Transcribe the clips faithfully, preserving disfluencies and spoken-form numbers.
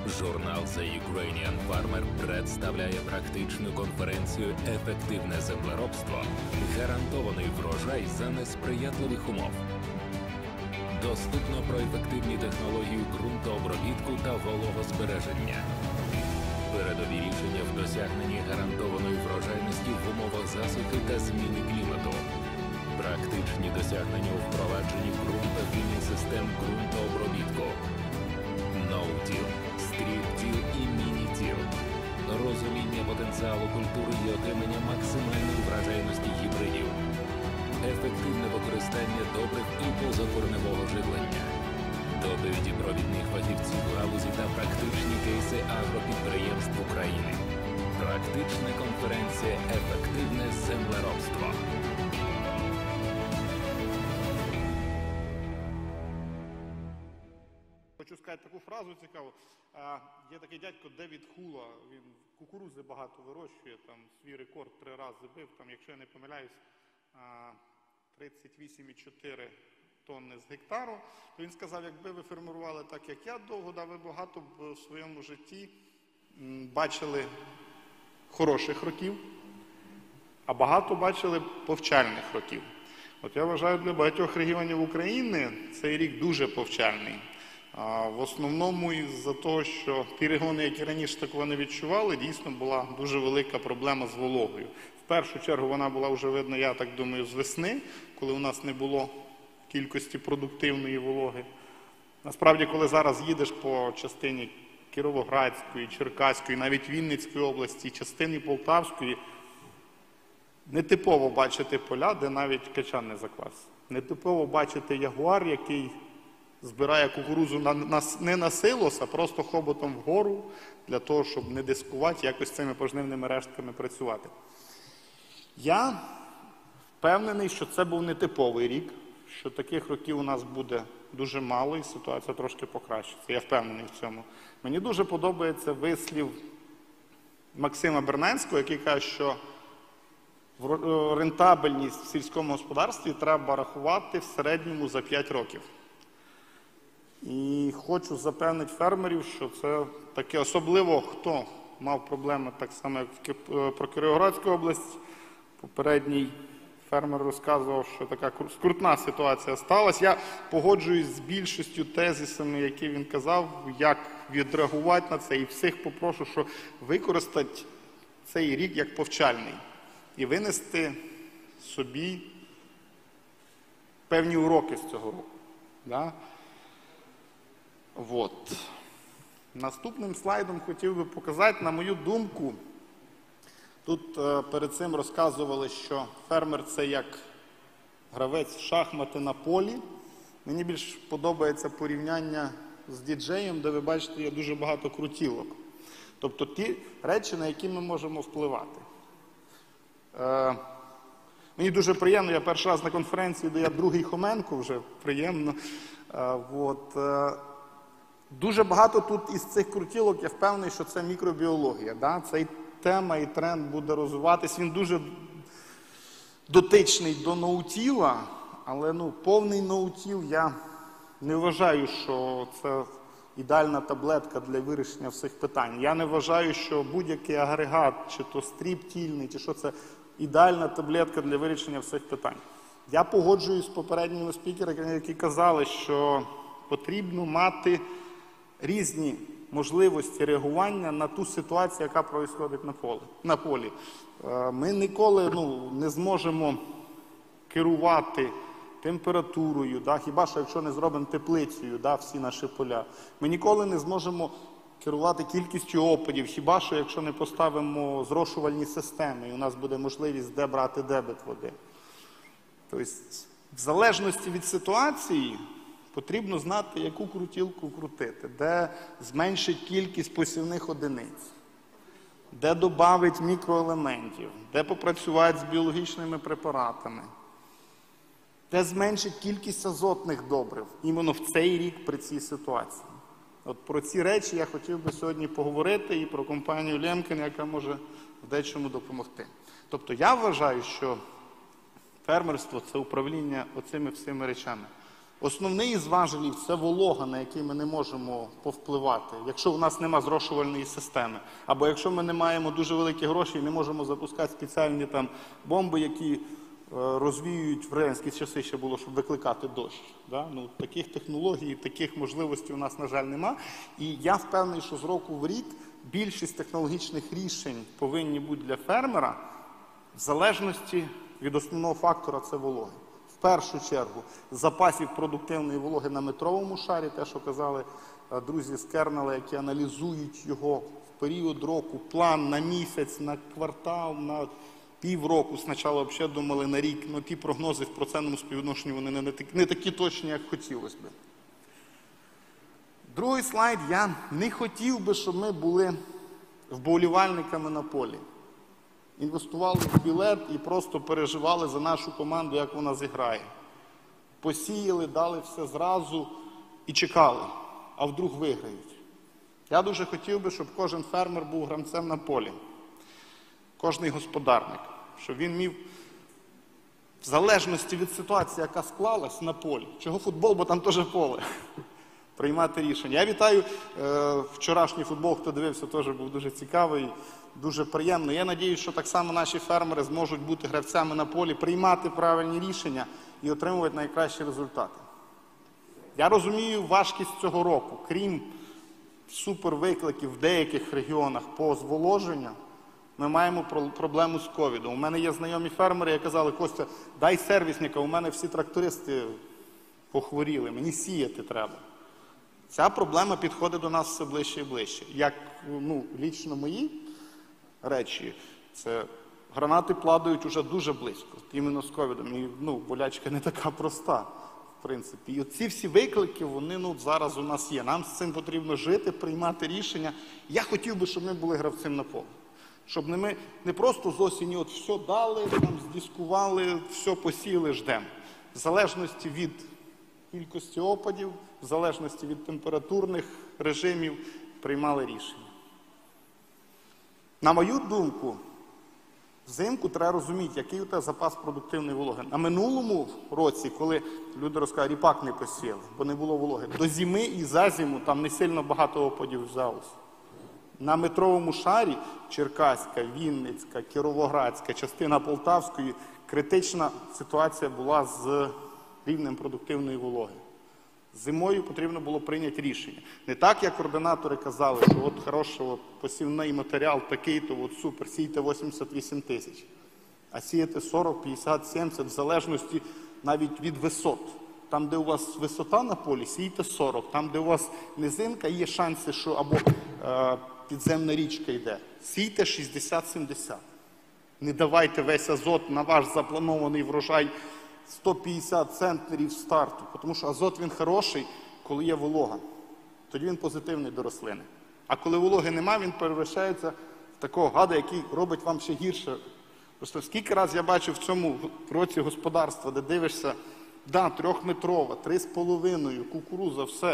Журнал The Ukrainian Farmer представляє практичну конференцію «Ефективне землеробство. Гарантований врожай за несприятливих умов». Доступно про ефективні технології ґрунтообробітку та вологозбереження. Передові рішення в досягненні гарантованої врожайності в умовах засухи та зміни клімату. Практичні досягнення у впровадженні ґрунтофільних систем ґрунтообробітку. Ноутіл, стріптіл і мінітіл. Розуміння потенціалу культури і отримання максимальної врожайності гібридів. Ефективне використання добрив і позакорневого живлення. Доповіді провідних фахівців галузі та практичні кейси агропідприємств України. Практична конференція «Ефективне землеробство». Хочу сказати таку фразу цікаву. Є такий дядько Девід Хула, він кукурузи багато вирощує, там свій рекорд три рази бив, там, якщо я не помиляюсь, тридцять вісім цілих чотири тонни з гектару. То він сказав, якби ви фермерували так, як я довго, да, ви багато в своєму житті бачили хороших років, а багато бачили повчальних років. От я вважаю, для багатьох регіонів України цей рік дуже повчальний. В основному із-за того, що ті регіони, які раніше такого не відчували, дійсно була дуже велика проблема з вологою. В першу чергу вона була вже видна, я так думаю, з весни, коли у нас не було кількості продуктивної вологи. Насправді, коли зараз їдеш по частині Кіровоградської, Черкаської, навіть Вінницької області, частини Полтавської, нетипово бачити поля, де навіть качан не заквас. Нетипово бачити ягуар, який збирає кукурудзу на, на, не на силос, а просто хоботом вгору, для того, щоб не дискувати, якось цими пожнивними рештками працювати. Я впевнений, що це був нетиповий рік, що таких років у нас буде дуже мало і ситуація трошки покращиться. Я впевнений в цьому. Мені дуже подобається вислів Максима Берненського, який каже, що рентабельність в сільському господарстві треба рахувати в середньому за п'ять років. І хочу запевнити фермерів, що це таке, особливо хто мав проблеми так само, як про Кіровоградську область. Попередній фермер розказував, що така скрутна ситуація сталася. Я погоджуюсь з більшістю тезисами, які він казав, як відреагувати на це. І всіх попрошу, що використати цей рік як повчальний. І винести собі певні уроки з цього року. Да? Вот. Наступним слайдом хотів би показати, на мою думку, тут е, перед цим розказували, що фермер – це як гравець в шахмати на полі. Мені більш подобається порівняння з діджеєм, де ви бачите, є дуже багато крутілок. Тобто ті речі, на які ми можемо впливати. Е, мені дуже приємно, я перший раз на конференції, де я другий Хоменко, вже приємно. Е, вот, е, Дуже багато тут із цих крутілок, я впевнений, що це мікробіологія. Да? Цей тема і тренд буде розвиватись. Він дуже дотичний до ноутіла, але ну, повний ноутіл я не вважаю, що це ідеальна таблетка для вирішення всіх питань. Я не вважаю, що будь-який агрегат, чи то стріптільний, чи що це ідеальна таблетка для вирішення всіх питань. Я погоджуюсь з попередніми спікерами, які казали, що потрібно мати різні можливості реагування на ту ситуацію, яка відбувається на полі. На полі. Ми ніколи ну, не зможемо керувати температурою, да, хіба що якщо не зробимо теплицею, да, всі наші поля. Ми ніколи не зможемо керувати кількістю опадів, хіба що якщо не поставимо зрошувальні системи, і у нас буде можливість де брати дебет води. Тобто, в залежності від ситуації, потрібно знати, яку крутілку крутити, де зменшить кількість посівних одиниць, де додати мікроелементів, де попрацювати з біологічними препаратами, де зменшить кількість азотних добрив, іменно в цей рік при цій ситуації. От про ці речі я хотів би сьогодні поговорити і про компанію Lemken, яка може в дечому допомогти. Тобто я вважаю, що фермерство – це управління оцими всіми речами. Основний із важелів – це волога, на який ми не можемо повпливати, якщо в нас немає зрошувальної системи. Або якщо ми не маємо дуже великі гроші і не можемо запускати спеціальні там бомби, які е, розвіюють, в радянські часи ще було, щоб викликати дощ. Да? Ну, таких технологій, таких можливостей у нас, на жаль, нема. І я впевнений, що з року в рік більшість технологічних рішень повинні бути для фермера в залежності від основного фактора – це вологи. В першу чергу, запасів продуктивної вологи на метровому шарі, те, що казали друзі з Кернела, які аналізують його в період року, план на місяць, на квартал, на півроку. Спочатку взагалі думали на рік, але ті прогнози в процентному співвідношенні вони не, не такі точні, як хотілося б. Другий слайд. Я не хотів би, щоб ми були вболівальниками на полі. Інвестували в білет і просто переживали за нашу команду, як вона зіграє. Посіяли, дали все зразу і чекали, а вдруг виграють. Я дуже хотів би, щоб кожен фермер був гравцем на полі. Кожний господарник. Щоб він міг, в залежності від ситуації, яка склалась на полі, чого футбол, бо там теж поле, приймати рішення. Я вітаю е, вчорашній футбол, хто дивився, теж був дуже цікавий, дуже приємно. Я сподіваюся, що так само наші фермери зможуть бути гравцями на полі, приймати правильні рішення і отримувати найкращі результати. Я розумію важкість цього року. Крім супервикликів в деяких регіонах по зволоженню, ми маємо проблему з ковідом. У мене є знайомі фермери, які казали: Костя, дай сервісника, у мене всі трактористи похворіли, мені сіяти треба. Ця проблема підходить до нас все ближче і ближче. Як, ну, лічно мої речі, це гранати падають уже дуже близько, іменно з ковідом. І, ну, болячка не така проста, в принципі. І оці всі виклики, вони, ну, зараз у нас є. Нам з цим потрібно жити, приймати рішення. Я хотів би, щоб ми були гравцем на полі. Щоб не ми не просто з осені от все дали, там здискували, все посіяли, ждемо. В залежності від кількості опадів, в залежності від температурних режимів приймали рішення. На мою думку, взимку треба розуміти, який у тебе запас продуктивної вологи. На минулому році, коли люди розказують, ріпак не посіяли, бо не було вологи, до зими і за зиму там не сильно багато опадів взялося. На метровому шарі Черкаська, Вінницька, Кіровоградська, частина Полтавської критична ситуація була з рівнем продуктивної вологи. Зимою потрібно було прийняти рішення. Не так, як координатори казали, що от хороший от посівний матеріал такий-то, от супер, сійте вісімдесят вісім тисяч. А сіяти сорок, п'ятдесят, сімдесят, в залежності навіть від висот. Там, де у вас висота на полі, сійте сорок. Там, де у вас низинка, є шанси, що або е, підземна річка йде. Сійте шістдесят сімдесят. Не давайте весь азот на ваш запланований врожай сто п'ятдесят центнерів старту. Тому що азот він хороший, коли є волога. Тоді він позитивний до рослини. А коли вологи немає, він перевращається в такого гада, який робить вам ще гірше. Просто скільки раз я бачив в цьому році господарства, де дивишся, да, трьохметрова, три з половиною, кукуруза, все.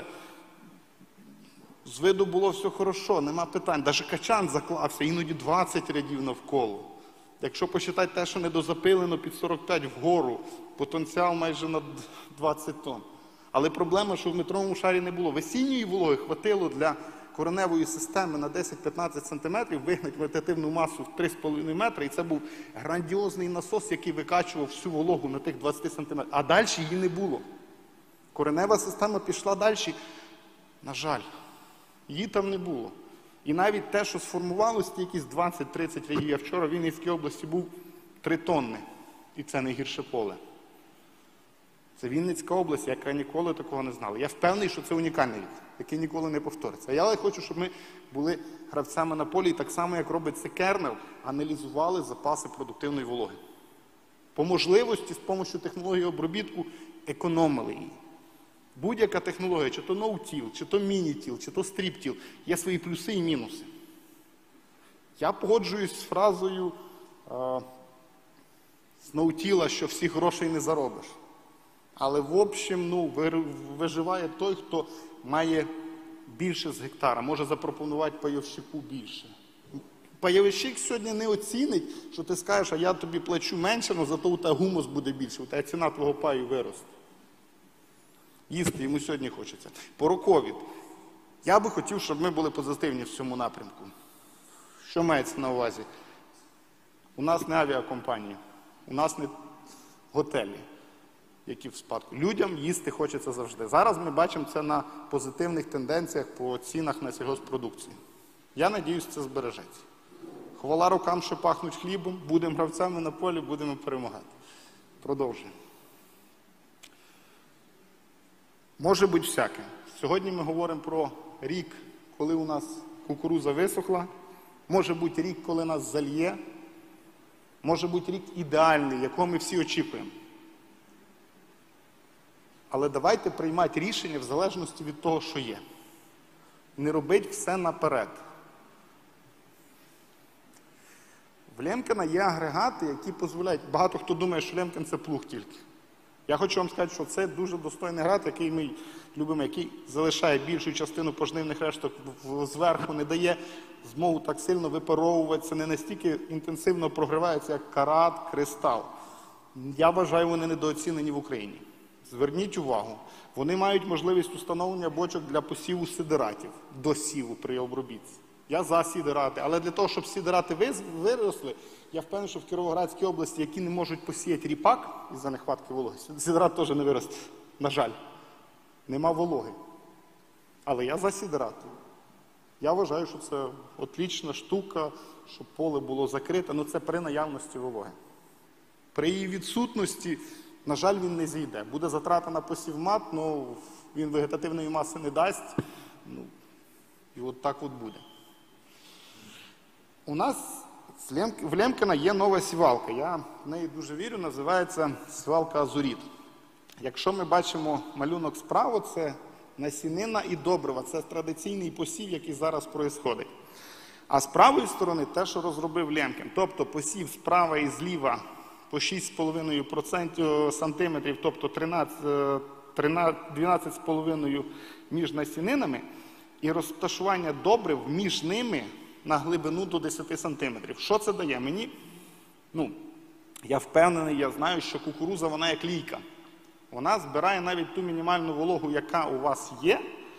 З виду було все хорошо, нема питань. Навіть качан заклався, іноді двадцять рядів навколо. Якщо посчитати те, що недозапилено під сорок п'ять вгору, потенціал майже на двадцять тонн. Але проблема, що в метровому шарі не було. Весінньої вологи хватило для кореневої системи на десять-п'ятнадцять сантиметрів вигнати вегетативну масу в три з половиною метри, і це був грандіозний насос, який викачував всю вологу на тих двадцять сантиметрів. А далі її не було. Коренева система пішла далі. На жаль, її там не було. І навіть те, що сформувалося, якісь двадцять-тридцять рядів. Я вчора в Вінницькій області був три тонни. І це найгірше поле. Це Вінницька область, яка ніколи такого не знала. Я впевнений, що це унікальний рік, який ніколи не повториться. Я хочу, щоб ми були гравцями на полі і так само, як робить це Кернел, аналізували запаси продуктивної вологи. По можливості, з допомогою технології обробітку, економили її. Будь-яка технологія, чи то ноутіл, чи то мінітіл, чи то стріптіл, є свої плюси і мінуси. Я погоджуюсь з фразою е, з ноутіла, що всіх грошей не заробиш. Але, в общем, ну, виживає той, хто має більше з гектара, може запропонувати пайовщику більше. Пайовщик сьогодні не оцінить, що ти скажеш, а я тобі плачу менше, але зато у тебе гумус буде більше, у тебе ціна твого паю виросте. Їсти йому сьогодні хочеться. Пороковід. Я би хотів, щоб ми були позитивні в цьому напрямку. Що мається на увазі? У нас не авіакомпанії, у нас не готелі, які в спадку. Людям їсти хочеться завжди. Зараз ми бачимо це на позитивних тенденціях по цінах на сільгосппродукцію. Я надіюсь, це збережеться. Хвала рукам, що пахнуть хлібом, будемо гравцями на полі, будемо перемагати. Продовжуємо. Може бути всяке. Сьогодні ми говоримо про рік, коли у нас кукурудза висохла. Може бути рік, коли нас зальє. Може бути рік ідеальний, якого ми всі очікуємо. Але давайте приймати рішення в залежності від того, що є. Не робити все наперед. В Лемкіна є агрегати, які дозволяють... Багато хто думає, що Лемкін – це плуг тільки. Я хочу вам сказати, що це дуже достойний агрегат, який ми любимо, який залишає більшу частину пожнивних решток зверху, не дає змогу так сильно випаровуватися, не настільки інтенсивно прогрівається, як карат, кристал. Я вважаю, вони недооцінені в Україні. Зверніть увагу, вони мають можливість установлення бочок для посіву сидератів, до сіву при обробітці. Я за сідерати, але для того, щоб сідерати виросли, я впевнений, що в Кіровоградській області, які не можуть посіяти ріпак із-за нехватки вологи, сідерат теж не виросте, на жаль. Нема вологи. Але я за сідерати. Я вважаю, що це отлічна штука, щоб поле було закрите, але це при наявності вологи. При її відсутності, на жаль, він не зійде. Буде затрата на посівмат, але він вегетативної маси не дасть. Ну, і от так от буде. У нас в Лемкіна є нова сівалка. Я в неї дуже вірю, називається сівалка Азуріт. Якщо ми бачимо малюнок справа, це насінина і добрива. Це традиційний посів, який зараз відбувається. А з правої сторони те, що розробив Лемкін. Тобто посів справа і зліва по шість з половиною сантиметрів, тобто дванадцять з половиною між насінинами, і розташування добрив між ними на глибину до десяти сантиметрів. Що це дає? Мені, ну, я впевнений, я знаю, що кукурудза, вона як лійка. Вона збирає навіть ту мінімальну вологу, яка у вас є,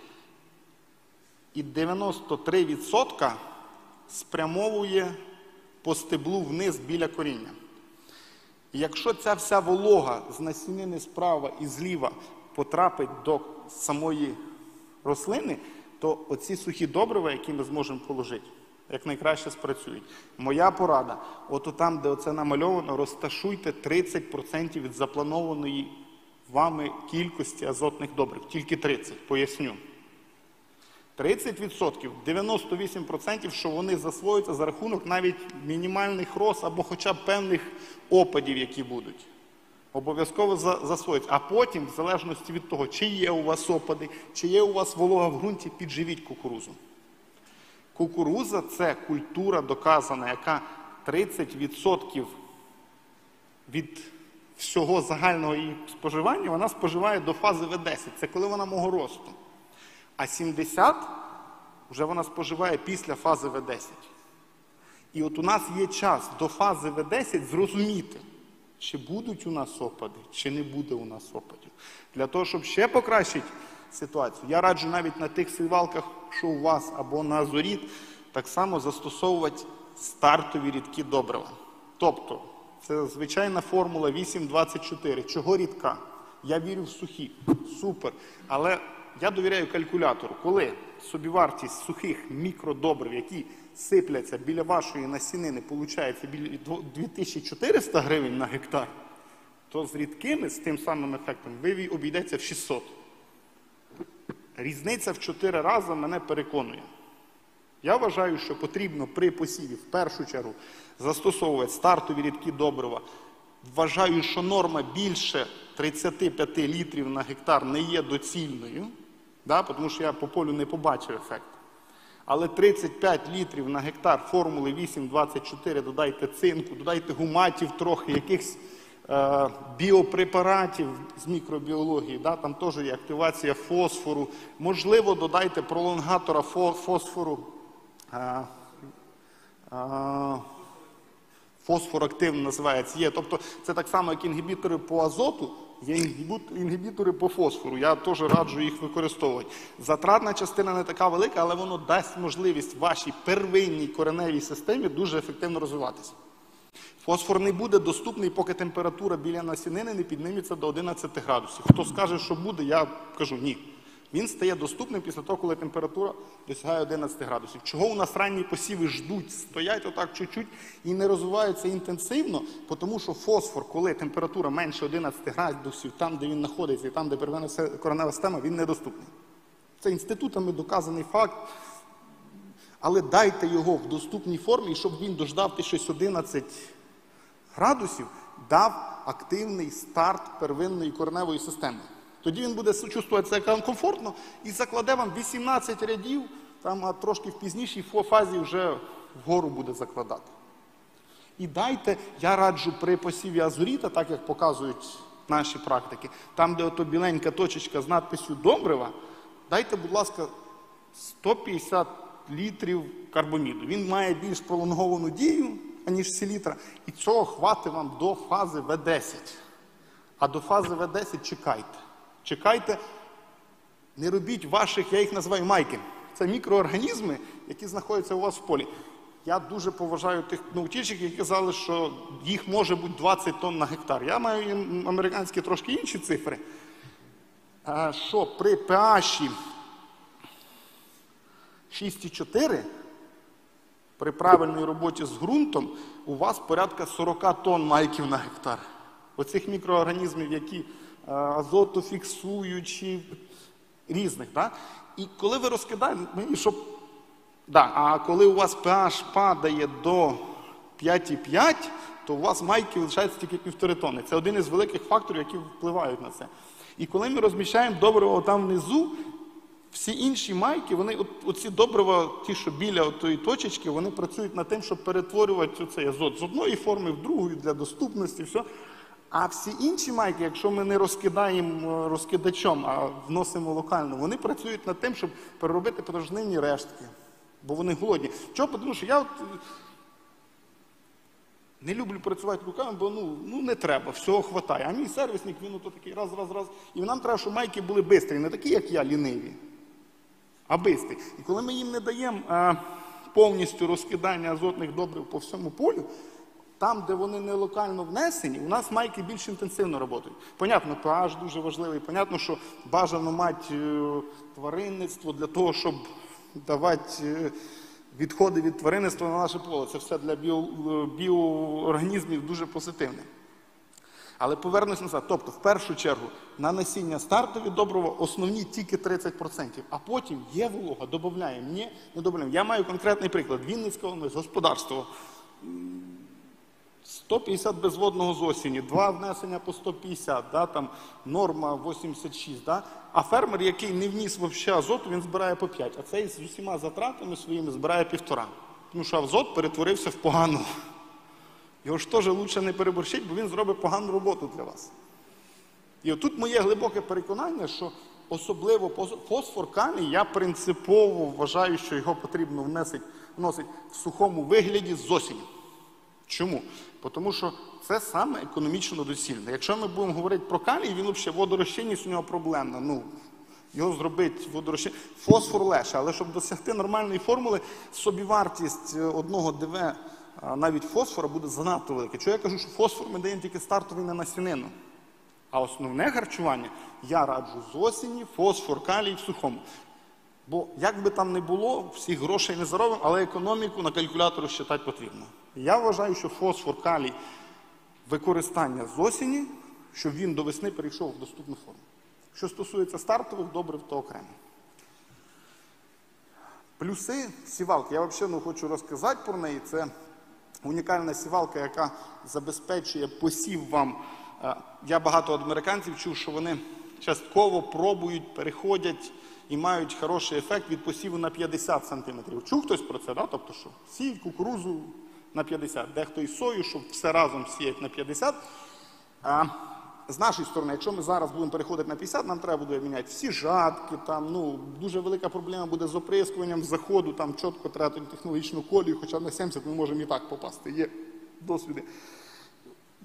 і дев'яносто три відсотки спрямовує по стеблу вниз біля коріння. І якщо ця вся волога з насінини справа і зліва потрапить до самої рослини, то оці сухі добрива, які ми зможемо положити, якнайкраще спрацюють. Моя порада, от там, де оце намальовано, розташуйте тридцять відсотків від запланованої вами кількості азотних добрив. Тільки тридцять, поясню. тридцять відсотків, дев'яносто вісім відсотків, що вони засвоюються за рахунок навіть мінімальних роз або хоча б певних опадів, які будуть. Обов'язково засвоюються. А потім, в залежності від того, чи є у вас опади, чи є у вас волога в ґрунті, підживіть кукурудзу. Кукурудза – це культура доказана, яка тридцять відсотків від всього загального її споживання, вона споживає до фази ве десять. Це коли вона мого росту. А сімдесят вже вона споживає після фази ве десять. І от у нас є час до фази ве десять зрозуміти, чи будуть у нас опади, чи не буде у нас опадів. Для того, щоб ще покращити ситуацію, я раджу навіть на тих сівалках, що у вас, або на Азуріт, так само застосовувати стартові рідкі добрива. Тобто, це звичайна формула вісім двадцять чотири. Чого рідка? Я вірю в сухі. Супер. Але я довіряю калькулятору. Коли собівартість сухих мікродобрив, які сипляться біля вашої насінини, виходить біля дві тисячі чотириста гривень на гектар, то з рідкими, з тим самим ефектом, ви обійдеться в шістсот. Різниця в чотири рази мене переконує. Я вважаю, що потрібно при посіві в першу чергу застосовувати стартові рідкі добрива. Вважаю, що норма більше тридцять п'ять літрів на гектар не є доцільною, да, тому що я по полю не побачив ефект. Але тридцять п'ять літрів на гектар формули вісім двадцять чотири, додайте цинку, додайте гуматів трохи, якихось е, біопрепаратів з мікробіології, да, там теж є активація фосфору. Можливо, додайте пролонгатора фосфору, е, е, фосфор активно називається, є. Тобто це так само, як інгібітори по азоту, Є інгібітори по фосфору, я теж раджу їх використовувати. Затратна частина не така велика, але воно дасть можливість вашій первинній кореневій системі дуже ефективно розвиватися. Фосфор не буде доступний, поки температура біля насінини не підніметься до одинадцяти градусів. Хто скаже, що буде, я кажу ні. Він стає доступним після того, коли температура досягає одинадцяти градусів. Чого у нас ранні посіви ждуть, стоять отак чуть-чуть і не розвиваються інтенсивно? Тому що фосфор, коли температура менше одинадцяти градусів, там, де він знаходиться, і там, де первинна коренева система, він недоступний. Це інститутами доказаний факт. Але дайте його в доступній формі, і щоб він дождав щось одинадцять градусів, дав активний старт первинної кореневої системи. Тоді він буде чувствувати себе комфортно і закладе вам вісімнадцять рядів, там, а трошки в пізнішій фазі вже вгору буде закладати. І дайте, я раджу при посіві азуріта, так як показують наші практики, там, де ото біленька точечка з надписю «добрива», дайте, будь ласка, сто п'ятдесят літрів карбаміду. Він має більш пролонговану дію, аніж селітра, і цього хватить вам до фази ве десять. А до фази ве десять чекайте. Чекайте, не робіть ваших, я їх називаю майки. Це мікроорганізми, які знаходяться у вас в полі. Я дуже поважаю тих наутільщиків, які казали, що їх може бути двадцять тонн на гектар. Я маю американські трошки інші цифри. Що при pH шість цілих чотири при правильній роботі з ґрунтом у вас порядка сорок тонн майків на гектар. Оцих мікроорганізмів, які азотофіксуючі, різних. Да? І коли ви розкидаєте, мені щоб... Да, а коли у вас pH падає до п'ять цілих п'ять, то у вас майки лишається тільки півтори тонни. Це один із великих факторів, які впливають на це. І коли ми розміщаємо добриво там внизу, всі інші майки, вони, от, оці добрива, ті, що біля тої точечки, вони працюють над тим, щоб перетворювати цей азот з одної форми в другу, для доступності, все. А всі інші майки, якщо ми не розкидаємо розкидачом, а вносимо локально, вони працюють над тим, щоб переробити порожнинні рештки. Бо вони голодні. Чого? Тому що я от не люблю працювати руками, бо ну, ну не треба, всього хватає. А мій сервісник, він ото такий раз, раз, раз. І нам треба, щоб майки були бистрі, не такі, як я, ліниві, а бистрі. І коли ми їм не даємо а, повністю розкидання азотних добрив по всьому полю, там, де вони не локально внесені, у нас майки більш інтенсивно працюють. Понятно, pH дуже важливий, понятно, що бажано мати е, тваринництво для того, щоб давати е, відходи від тваринництва на наше поле. Це все для біо, біоорганізмів дуже позитивне. Але повернусь назад. Тобто, в першу чергу, на насіння стартові добрива основні тільки тридцять відсотків, а потім є волога, додаємо, ні, не додаємо. Я маю конкретний приклад. Вінницьке господарство. сто п'ятдесят безводного з осені, два внесення по сто п'ятдесят, да, там норма вісімдесят шість, да, а фермер, який не вніс взагалі азоту, він збирає по п'ять, а цей з усіма затратами своїми збирає півтора. Тому що азот перетворився в погану. Його ж теж краще не переборщить, бо він зробить погану роботу для вас. І отут моє глибоке переконання, що особливо фосфор, калій, я принципово вважаю, що його потрібно вносити, вносити в сухому вигляді з осені. Чому? Тому що це саме економічно доцільне. Якщо ми будемо говорити про калій, він взагалі водорозчинність у нього проблемна. Ну, його зробити водорозчинність. Фосфор легше, але щоб досягти нормальної формули, собівартість одного ДВ, навіть фосфора, буде занадто велика. Чого я кажу, що фосфор ми даємо тільки стартовий на насінину. А основне харчування я раджу з осені, фосфор, калій в сухому. Бо як би там не було, всіх грошей не заробимо, але економіку на калькулятору считати потрібно. Я вважаю, що фосфор, калій, використання з осені, щоб він до весни перейшов в доступну форму. Що стосується стартових добрив, то окремо. Плюси сівалки. Я взагалі ну, хочу розказати про неї. Це унікальна сівалка, яка забезпечує посів вам. Я багато американців чув, що вони частково пробують, переходять і мають хороший ефект від посіву на п'ятдесят сантиметрів. Чув хтось про це? Да? Тобто, що сіють кукурузу на п'ятдесят, дехто і сою, щоб все разом сіять на п'ятдесят. А з нашої сторони, якщо ми зараз будемо переходити на п'ятдесят, нам треба буде міняти всі жатки, там, ну, дуже велика проблема буде з оприскуванням, з заходу, там чітко треба технологічну колію, хоча на сімдесят ми можемо і так попасти, є досвіди.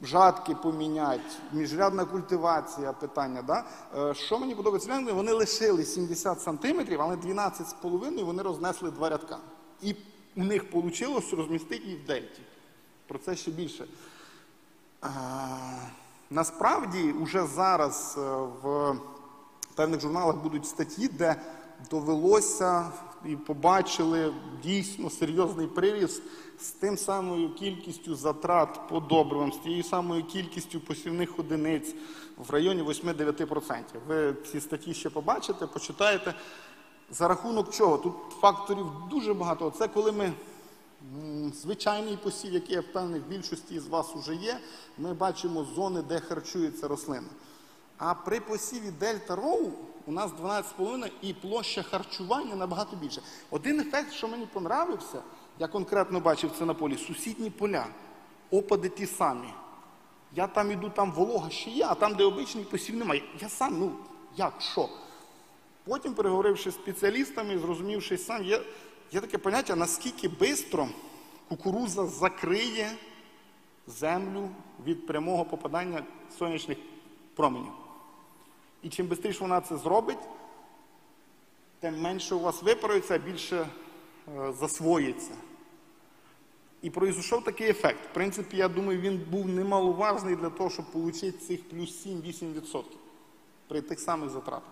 жатки поміняти, міжрядна культивація, питання. Да? Що мені подобається, вони лишили сімдесят сантиметрів, але дванадцять з половиною вони рознесли два рядка. І у них вийшло розмістити їх в дельті. Про це ще більше. А, насправді, вже зараз в певних журналах будуть статті, де довелося і побачили дійсно серйозний приріст з тим самою кількістю затрат по добривам, з тією самою кількістю посівних одиниць в районі вісім-дев'ять відсотків. Ви ці статті ще побачите, почитаєте. За рахунок чого? Тут факторів дуже багато. Це коли ми звичайний посів, який, я впевнений, в більшості з вас вже є, ми бачимо зони, де харчується рослина. А при посіві Дельта Роу у нас дванадцять з половиною і площа харчування набагато більше. Один ефект, що мені понравився, я конкретно бачив це на полі, сусідні поля, опади ті самі. Я там іду, там волога ще є, а там, де обичний посів, немає. Я сам, ну, як, що? Потім, переговоривши з спеціалістами, зрозумівши сам, є, є таке поняття, наскільки швидко кукурудза закриє землю від прямого попадання сонячних променів. І чим швидше вона це зробить, тим менше у вас випарується, а більше е, засвоїться. І пройшов такий ефект. В принципі, я думаю, він був немаловажний для того, щоб отримати цих плюс сім-вісім відсотків при тих самих затратах.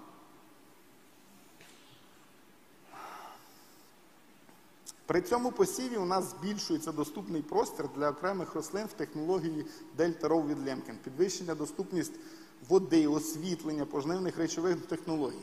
При цьому посіві у нас збільшується доступний простір для окремих рослин в технології Дельта Роу від Лемкен. Підвищення доступність води, освітлення, пожнивних речових технологій.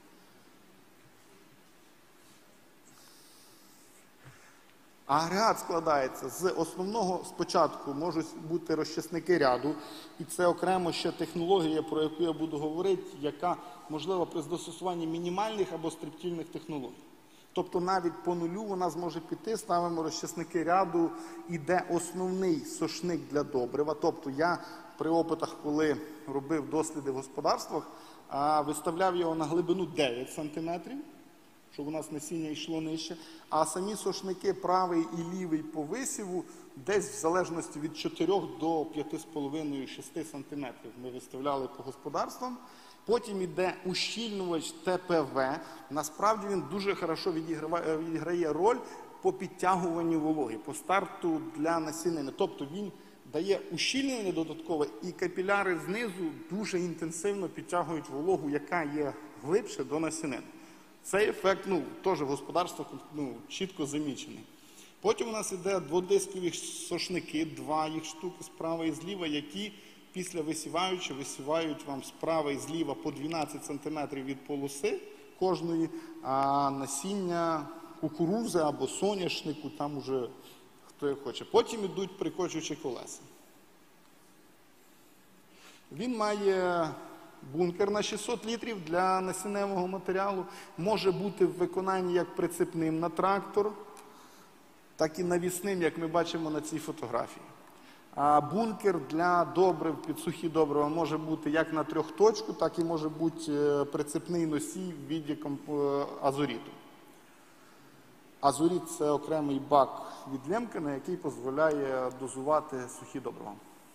Агрегат складається з основного, спочатку можуть бути розчасники ряду, і це окремо ще технологія, про яку я буду говорити, яка можлива при застосуванні мінімальних або стриптильних технологій. Тобто навіть по нулю вона зможе піти, ставимо розчасники ряду, іде основний сошник для добрива. Тобто я при опитах, коли робив досліди в господарствах, виставляв його на глибину дев'ять сантиметрів, щоб у нас насіння йшло нижче, а самі сошники правий і лівий по висіву десь в залежності від чотирьох до п'яти з половиною - шести сантиметрів ми виставляли по господарствам. Потім йде ущільнювач Т П В. Насправді він дуже хорошо відіграє, відіграє роль по підтягуванню вологи, по старту для насінини. Тобто він дає ущільнення додаткове, і капіляри знизу дуже інтенсивно підтягують вологу, яка є глибше, до насінини. Цей ефект, ну, теж в господарствах, ну, чітко замічений. Потім у нас йде дводискові сошники, два їх штуки справа і зліва, які після висіваючи, висівають вам справа і зліва по дванадцять сантиметрів від полоси кожної, а насіння кукурудзи або соняшнику, там уже хто як хоче. Потім йдуть прикочуючі колеса. Він має бункер на шістсот літрів для насінневого матеріалу, може бути в виконанні як прицепним на трактор, так і навісним, як ми бачимо на цій фотографії. А бункер для добрив, під сухі добрива може бути як на трьохточку, так і може бути прицепний носій в віді азуріту. Азуріт – це окремий бак від Лемкена, який дозволяє дозувати сухі добрива.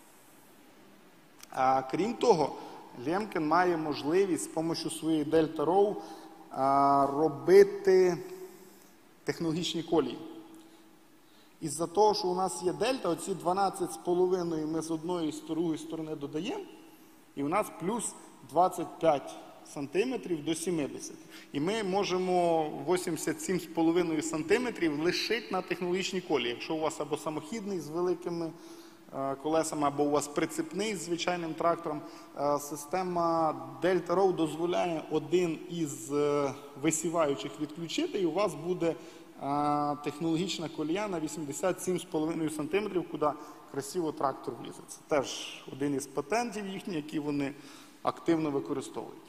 А крім того, Лемкен має можливість з допомогою своєї Дельта Роу робити технологічні колії. Із-за того, що у нас є дельта, оці дванадцять з половиною ми з одної і з другої сторони додаємо, і у нас плюс двадцять п'ять сантиметрів до сімдесят. І ми можемо вісімдесят сім з половиною сантиметрів лишити на технологічній колії. Якщо у вас або самохідний з великими колесами, або у вас прицепний з звичайним трактором, система Дельта Роу дозволяє один із висіваючих відключити, і у вас буде технологічна колія на вісімдесят сім з половиною сантиметрів, куди красиво трактор влізе. Це теж один із патентів їхніх, які вони активно використовують.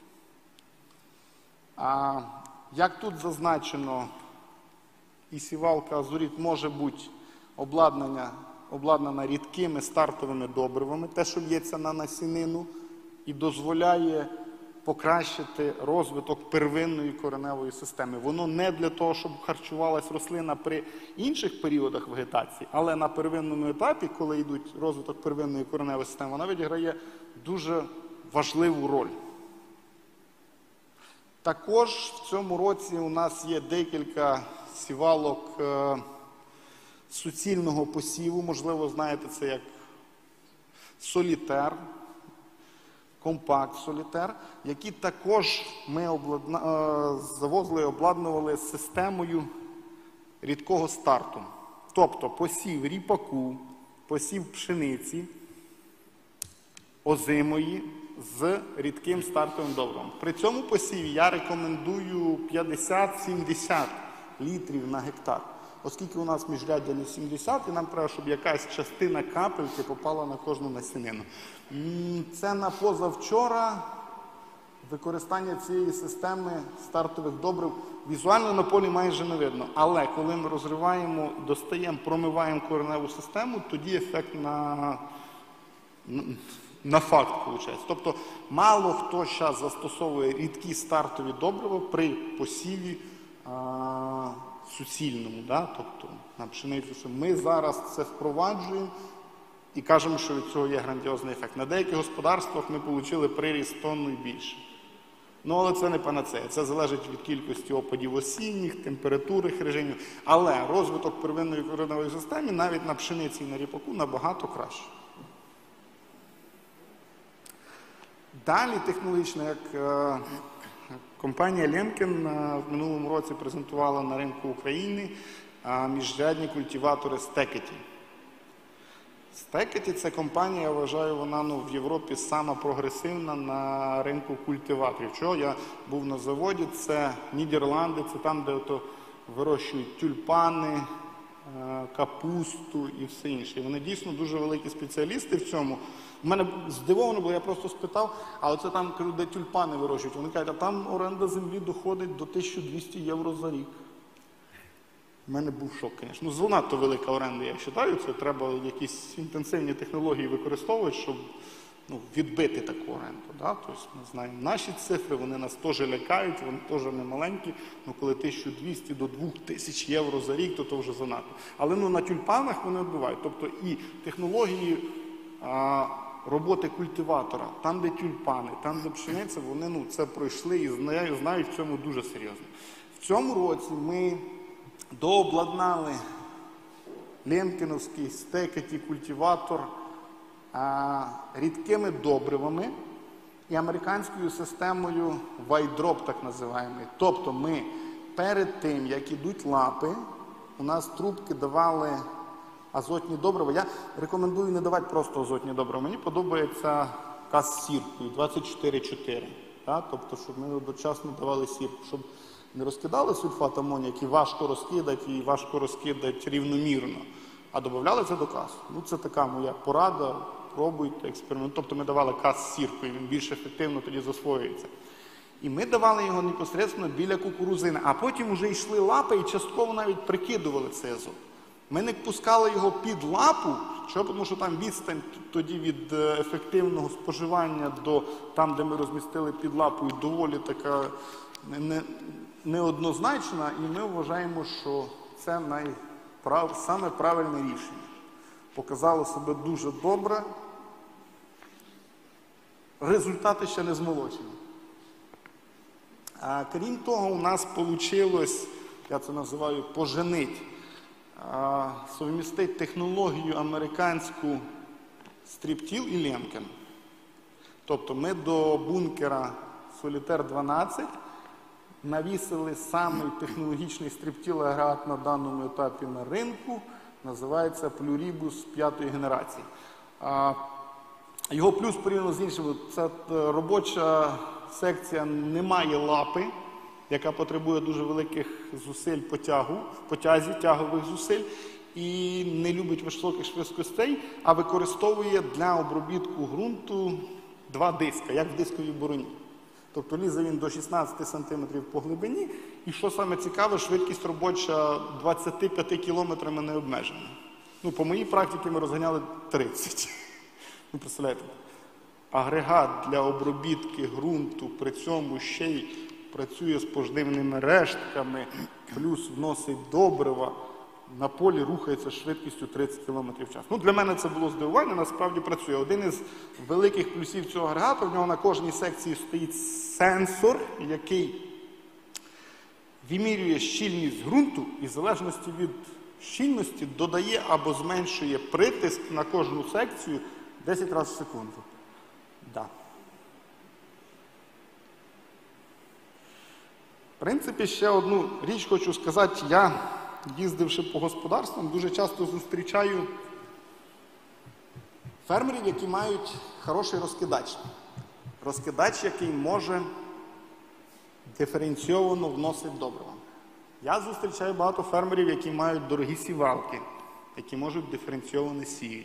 А як тут зазначено, і сівалка Азуріт може бути обладнання, обладнана рідкими стартовими добривами, те, що лється на насінину, і дозволяє покращити розвиток первинної кореневої системи. Воно не для того, щоб харчувалась рослина при інших періодах вегетації, але на первинному етапі, коли йдуть розвиток первинної кореневої системи, вона відіграє дуже важливу роль. Також в цьому році у нас є декілька сівалок е, суцільного посіву, можливо, знаєте це як солітер, компакт-солітер, які також ми обладна... е, завозили і обладнували системою рідкого старту. Тобто посів ріпаку, посів пшениці, озимої, з рідким стартовим добривом. При цьому посіві я рекомендую п'ятдесят-сімдесят літрів на гектар. Оскільки у нас міжряддя не сімдесят, і нам треба, щоб якась частина капельки попала на кожну насінину. Це на позавчора використання цієї системи стартових добрив візуально на полі майже не видно. Але коли ми розриваємо, достаємо, промиваємо кореневу систему, тоді ефект на... на факт виходить. Тобто мало хто зараз застосовує рідкі стартові добрива при посіві а, суцільному. Да? Тобто на пшеницю. Ми зараз це впроваджуємо і кажемо, що від цього є грандіозний ефект. На деяких господарствах ми отримали приріст тонну і більше. Ну, але це не панацея. Це залежить від кількості опадів осінніх, температурних режимів. Але розвиток первинної кореневої системи навіть на пшениці і на ріпаку набагато краще. Далі технологічно, як е, компанія Ленкен е, в минулому році презентувала на ринку України е, міжрядні культиватори Стекеті. Стекеті – це компанія, я вважаю, вона ну, в Європі сама прогресивна на ринку культиваторів. Чого? Я був на заводі, це Нідерланди, це там, де ото вирощують тюльпани, е, капусту і все інше. І вони дійсно дуже великі спеціалісти в цьому. У мене здивовано було, я просто спитав, а оце там, де тюльпани вирощують. Вони кажуть, а там оренда землі доходить до тисяча двісті євро за рік. У мене був шок, звісно. Ну, занадто велика оренда, я вважаю, це треба якісь інтенсивні технології використовувати, щоб ну, відбити таку оренду. Да? Тобто, ми знаємо, наші цифри, вони нас теж лякають, вони теж не маленькі, ну, коли тисяча двісті до двох тисяч євро за рік, то це вже занадто. Але ну, на тюльпанах вони відбувають. Тобто і технології а, роботи культиватора, там, де тюльпани, там, де пшениця, вони ну, це пройшли і знають, знають в цьому дуже серйозно. В цьому році ми дообладнали ленкеновський Стекеті культиватор а, рідкими добривами і американською системою вайдроп, так називаємо. Тобто ми перед тим, як ідуть лапи, у нас трубки давали азотні добрива. Я рекомендую не давати просто азотні добрива. Мені подобається каз з сіркою двадцять чотири чотири. Тобто, щоб ми одночасно давали сірку, щоб не розкидали сульфат амонію, який важко розкидати і важко розкидати рівномірно, а додавали це до каз. Ну, це така моя порада, пробуйте, експериментуйте. Тобто ми давали каз з сіркою, він більш ефективно тоді засвоюється. І ми давали його непосередньо біля кукурузини, а потім вже йшли лапи і частково навіть прикидували цей азот. Ми не пускали його під лапу, що? Тому що там відстань тоді від ефективного споживання до там, де ми розмістили під лапою, доволі така не, неоднозначна, і ми вважаємо, що це найправ, саме правильне рішення. Показало себе дуже добре. Результати ще не змолочені. А, крім того, у нас вийшло, я це називаю, поженить, совмістити технологію американську стріптіл і Ленкен. Тобто ми до бункера Солітер дванадцять навісили самий технологічний стріптіл-агрегат на даному етапі на ринку, називається Плюрібус п'ятої генерації. Його плюс порівняно з іншими, це робоча секція не має лапи, яка потребує дуже великих зусиль по тягу, по тязі, тягових зусиль, і не любить високих швидкостей, а використовує для обробітку ґрунту два диска, як в дисковій бороні. Тобто лізе він до шістнадцяти сантиметрів по глибині, і що саме цікаве, швидкість робоча двадцяти п'яти кілометрами не обмежена. Ну, по моїй практиці ми розганяли тридцять. Ви представляєте? агрегат для обробітки ґрунту, при цьому ще й працює з поживними рештками, плюс вносить добрива, на полі рухається швидкістю тридцять кілометрів в час. Ну, для мене це було здивування, насправді працює. Один із великих плюсів цього агрегату, в нього на кожній секції стоїть сенсор, який вимірює щільність ґрунту і в залежності від щільності додає або зменшує притиск на кожну секцію десять разів в секунду. Да. В принципі, ще одну річ хочу сказати. Я, їздивши по господарствам, дуже часто зустрічаю фермерів, які мають хороший розкидач. Розкидач, який може диференційовано вносити добрива. Я зустрічаю багато фермерів, які мають дорогі сівалки, які можуть диференційовано сіяти.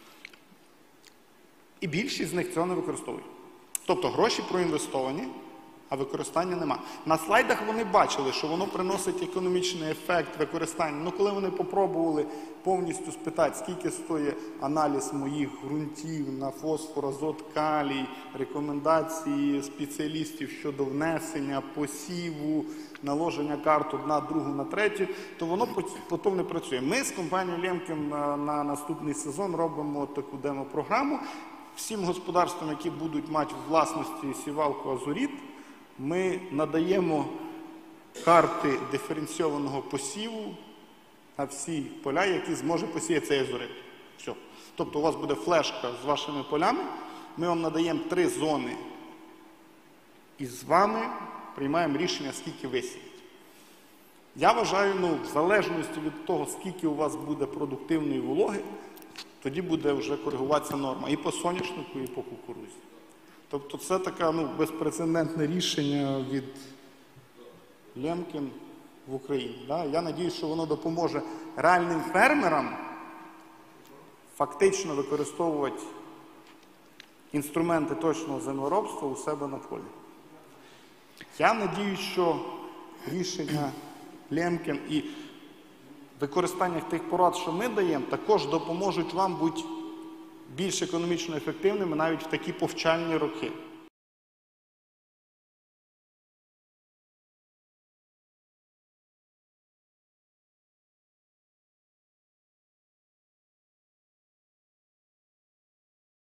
І більшість з них цього не використовують. Тобто гроші проінвестовані, а використання нема. На слайдах вони бачили, що воно приносить економічний ефект використання. Ну, коли вони попробували повністю спитати, скільки стоїть аналіз моїх ґрунтів на фосфор, азот, калій, рекомендації спеціалістів щодо внесення, посіву, наложення карт одна, другу, на третю, то воно потім не працює. Ми з компанією Лємкін на, на наступний сезон робимо таку демо-програму. Всім господарствам, які будуть мати в власності сівалку Азуріт, ми надаємо карти диференційованого посіву на всі поля, які зможе посіяти цей Азурит. Все. Тобто у вас буде флешка з вашими полями, ми вам надаємо три зони і з вами приймаємо рішення, скільки висіяти. Я вважаю, ну, в залежності від того, скільки у вас буде продуктивної вологи, тоді буде вже коригуватися норма і по соняшнику, і по кукурудзі. Тобто це таке, ну, безпрецедентне рішення від Лємкін в Україні. Да? Я сподіваюся, що воно допоможе реальним фермерам фактично використовувати інструменти точного землеробства у себе на полі. Я сподіваюся, що рішення Лємкін і використання тих порад, що ми даємо, також допоможуть вам бути більш економічно ефективними навіть в такі повчальні роки.